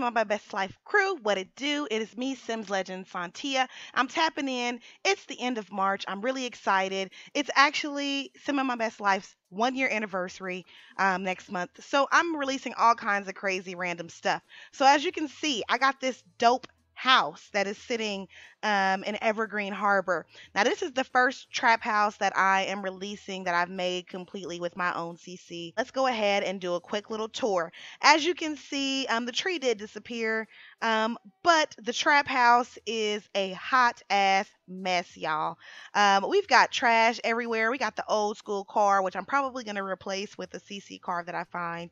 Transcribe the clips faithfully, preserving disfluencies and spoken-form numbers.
some of my best life crew. What it do? It is me, Sims Legend Santia. I'm tapping in. It's the end of March. I'm really excited. It's actually some of my best life's one year anniversary um, next month. So I'm releasing all kinds of crazy random stuff. So as you can see, I got this dope house that is sitting um, in Evergreen Harbor. Now, this is the first trap house that I am releasing that I've made completely with my own C C. Let's go ahead and do a quick little tour. As you can see, um, the tree did disappear, um, but the trap house is a hot ass mess, y'all. Um, we've got trash everywhere. We got the old school car, which I'm probably going to replace with a C C car that I find.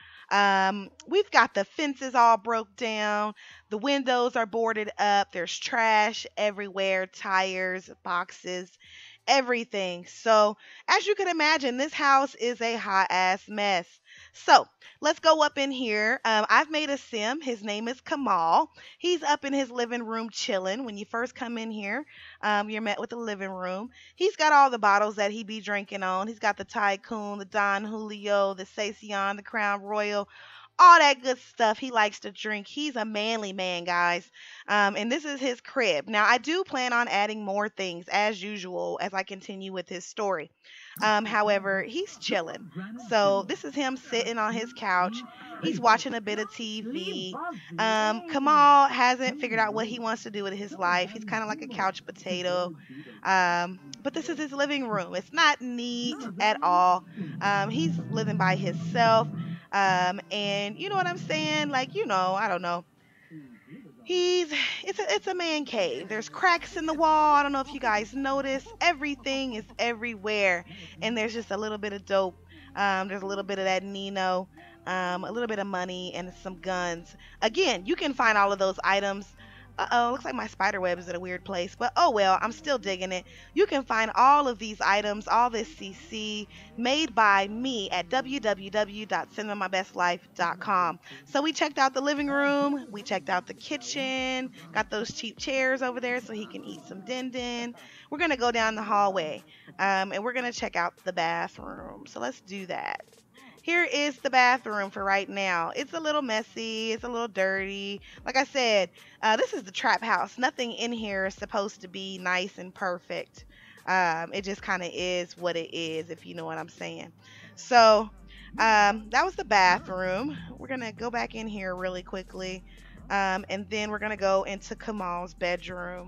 Um, we've got the fences all broke down. The windows are boarded up. There's trash everywhere, tires, boxes, everything. So, as you can imagine, this house is a hot ass mess. So, let's go up in here. Um, I've made a sim. His name is Kamal. He's up in his living room chilling. When you first come in here, um, you're met with the living room. He's got all the bottles that he be drinking on. He's got the Tycoon, the Don Julio, the Saison, the Crown Royal, all that good stuff he likes to drink. He's a manly man, guys. Um, and this is his crib. Now, I do plan on adding more things as usual as I continue with his story. Um, however, he's chilling. So this is him sitting on his couch. He's watching a bit of T V. Um, Kamal hasn't figured out what he wants to do with his life. He's kind of like a couch potato. Um, but this is his living room. It's not neat at all. Um, he's living by himself. Um, and you know what I'm saying? Like, you know, I don't know. He's it's a it's a man cave. There's cracks in the wall. I don't know if you guys notice. Everything is everywhere, and there's just a little bit of dope. Um, there's a little bit of that Nino, um, a little bit of money, and some guns. Again, you can find all of those items. Uh-oh, looks like my spider web is in a weird place, but oh well, I'm still digging it. You can find all of these items, all this C C, made by me at w w w dot cinema my best life dot com. So we checked out the living room, we checked out the kitchen, got those cheap chairs over there so he can eat some din din. We're going to go down the hallway, um, and we're going to check out the bathroom. So let's do that. Here is the bathroom for right now. It's a little messy. It's a little dirty. Like I said, uh, this is the trap house. Nothing in here is supposed to be nice and perfect. Um, it just kind of is what it is, if you know what I'm saying. So um, that was the bathroom. We're going to go back in here really quickly. Um, and then we're going to go into Kamal's bedroom.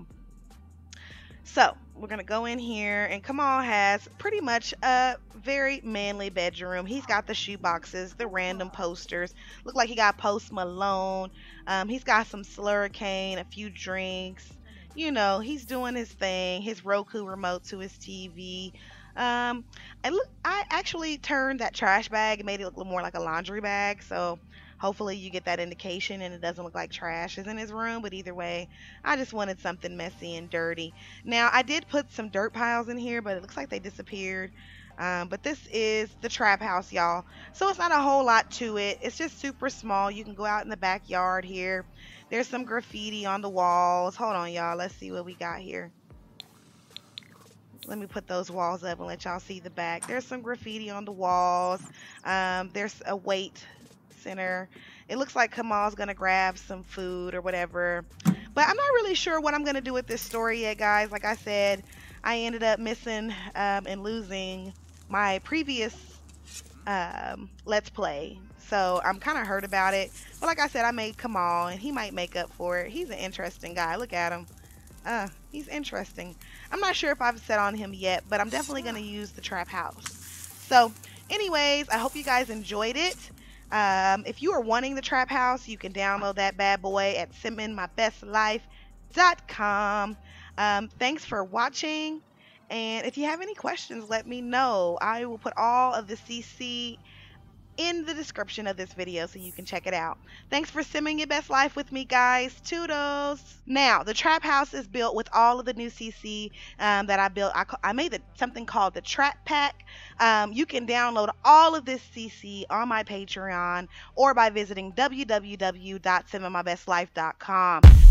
So we're going to go in here, and Kamal has pretty much a very manly bedroom. He's got the shoe boxes, the random posters. Look like he got Post Malone. Um, he's got some Slurricane, a few drinks. You know, he's doing his thing. His Roku remote to his T V. Um, I look. I actually turned that trash bag and made it look more like a laundry bag. So hopefully you get that indication and it doesn't look like trash is in his room. But either way, I just wanted something messy and dirty. Now, I did put some dirt piles in here, but it looks like they disappeared. Um, but this is the trap house, y'all. So it's not a whole lot to it. It's just super small. You can go out in the backyard here. There's some graffiti on the walls. Hold on, y'all. Let's see what we got here. Let me put those walls up and let y'all see the back. There's some graffiti on the walls. Um, there's a weight center. It looks like Kamal's gonna grab some food or whatever, but I'm not really sure what I'm gonna do with this story yet, guys. Like I said, I ended up missing um, and losing my previous um, let's play, so I'm kind of hurt about it. But like I said, I made Kamal, and he might make up for it. He's an interesting guy. Look at him. Uh, he's interesting. I'm not sure if I've set on him yet, but I'm definitely gonna use the trap house. So anyways, I hope you guys enjoyed it. Um, if you are wanting the trap house, you can download that bad boy at simming my best life dot com. Um, thanks for watching, and if you have any questions, let me know. I will put all of the C C in the description of this video so you can check it out. Thanks for simming your best life with me, guys. Toodles. Now, the trap house is built with all of the new C C um, that I built. I, I made the, something called the Trap Pack. Um, you can download all of this C C on my Patreon or by visiting w w w dot sim my best life dot com.